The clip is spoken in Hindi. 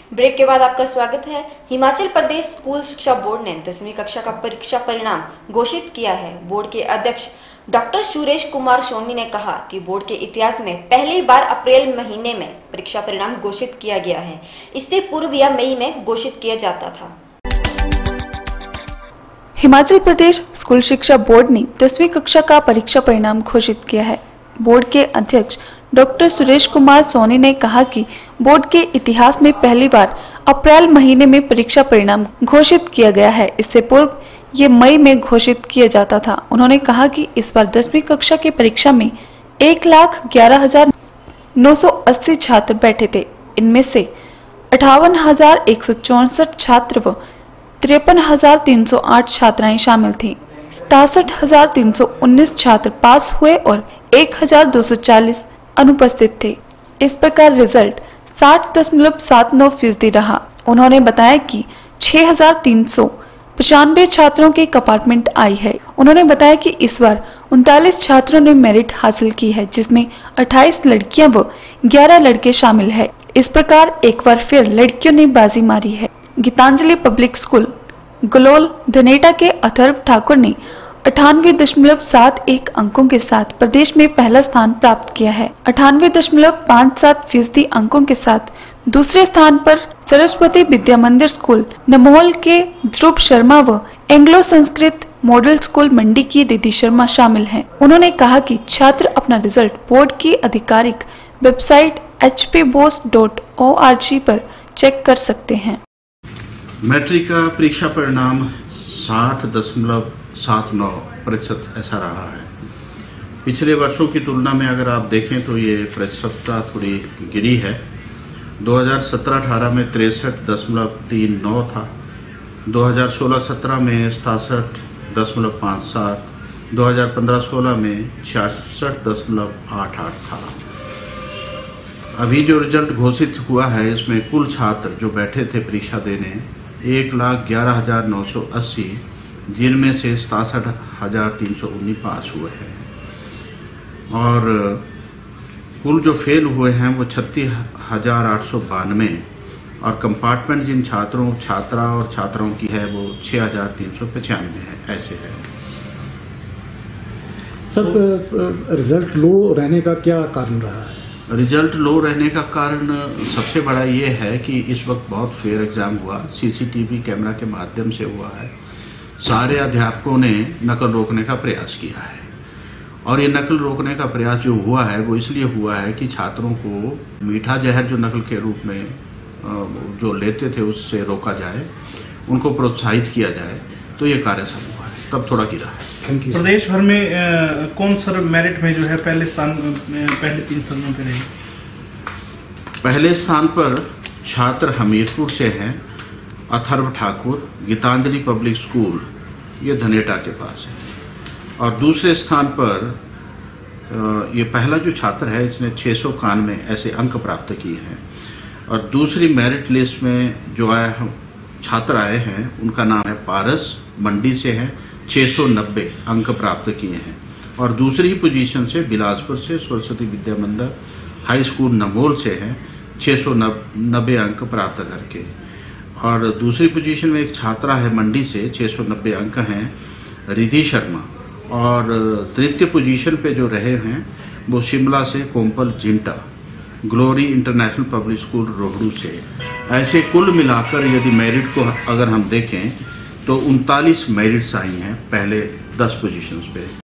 ब्रेक के बाद आपका स्वागत है। हिमाचल प्रदेश स्कूल शिक्षा बोर्ड ने 10वीं कक्षा का परीक्षा परिणाम घोषित किया है। बोर्ड के अध्यक्ष डॉक्टर सुरेश कुमार सोनी ने कहा कि बोर्ड के इतिहास में पहली बार अप्रैल महीने में परीक्षा परिणाम घोषित किया गया है। इससे पूर्व यह मई में घोषित किया जाता था। हिमाचल प्रदेश स्कूल शिक्षा बोर्ड ने 10वीं कक्षा का परीक्षा परिणाम घोषित किया है। बोर्ड के अध्यक्ष डॉक्टर सुरेश कुमार सोनी ने कहा कि बोर्ड के इतिहास में पहली बार अप्रैल महीने में परीक्षा परिणाम घोषित किया गया है। इससे पूर्व ये मई में घोषित किया जाता था। उन्होंने कहा कि इस बार 10वीं कक्षा की परीक्षा में 1,11,980 छात्र बैठे थे। इनमें से 58,164 छात्र व 53,308 छात्राएं शामिल थीं। 67,319 छात्र पास हुए और 1,240 अनुपस्थित थे। इस प्रकार रिजल्ट 60.79% रहा। उन्होंने बताया कि 6,395 छात्रों की कंपार्टमेंट आई है। उन्होंने बताया कि इस बार 39 छात्रों ने मेरिट हासिल की है, जिसमें 28 लड़कियां व 11 लड़के शामिल है। इस प्रकार एक बार फिर लड़कियों ने बाजी मारी है। गीतांजलि पब्लिक स्कूल गलोल धनेटा के अथर्व ठाकुर ने 98.71 अंकों के साथ प्रदेश में पहला स्थान प्राप्त किया है। 98.57% अंकों के साथ दूसरे स्थान पर सरस्वती विद्या मंदिर स्कूल नमोल के ध्रुव शर्मा व Anglo Sanskrit model school Mandi की रिद्धि शर्मा शामिल हैं। उन्होंने कहा कि छात्र अपना रिजल्ट बोर्ड की आधिकारिक वेबसाइट hpboss.org पर चेक कर सकते हैं। मैट्रिक का परीक्षा परिणाम 60.79% ऐसा रहा है। पिछले वर्षों की तुलना में अगर आप देखें तो ये प्रतिशतता थोड़ी गिरी है। 2017-18 में 63.39 था, 2016-17 में 67.57, 2015-16 में 66.88 था। अभी जो रिजल्ट घोषित हुआ है इसमें कुल छात्र जो बैठे थे परीक्षा देने 1,11,980, जिनमें से 67,319 पास हुए हैं और कुल जो फेल हुए हैं वो 36,892 और कंपार्टमेंट जिन छात्रा और छात्राओं की है वो 6,395 है। ऐसे है। सर, रिजल्ट लो रहने का क्या कारण रहा है? रिजल्ट लो रहने का कारण सबसे बड़ा ये है कि इस वक्त बहुत फेयर एग्जाम हुआ, सीसीटीवी कैमरा के माध्यम से हुआ है। सारे अध्यापकों ने नकल रोकने का प्रयास किया है और ये नकल रोकने का प्रयास जो हुआ है वो इसलिए हुआ है कि छात्रों को मीठा जहर जो नकल के रूप में जो लेते थे उससे रोका जाए, उनको प्रोत्साहित किया जाए, तो ये कार्य सब हुआ है, तब थोड़ा गिरा है। प्रदेश भर में कौन सा मेरिट में जो है पहले 3 स्थानों पे रहे? पहले स्थान पर छात्र हमीरपुर से हैं, अथर्व ठाकुर, गीतांजलि पब्लिक स्कूल, ये धनेटा के पास है। और दूसरे स्थान पर ये पहला जो छात्र है इसने 691 ऐसे अंक प्राप्त किए हैं। और दूसरी मेरिट लिस्ट में जो छात्र आए हैं उनका नाम है पारस, मंडी से है, 690 अंक प्राप्त किए हैं। और दूसरी पोजीशन से बिलासपुर से सरस्वती विद्या मंदिर हाई स्कूल नमोल से है, 690 अंक प्राप्त करके। और दूसरी पोजीशन में एक छात्रा है मंडी से, 690 अंक हैं, रिद्धि शर्मा। और तृतीय पोजीशन पे जो रहे हैं वो शिमला से Kompal Jinta, glory international public school Rohru से। ऐसे कुल मिलाकर यदि मेरिट को अगर हम देखें तो 39 मेरिट्स आई हैं पहले 10 पोजीशंस पे।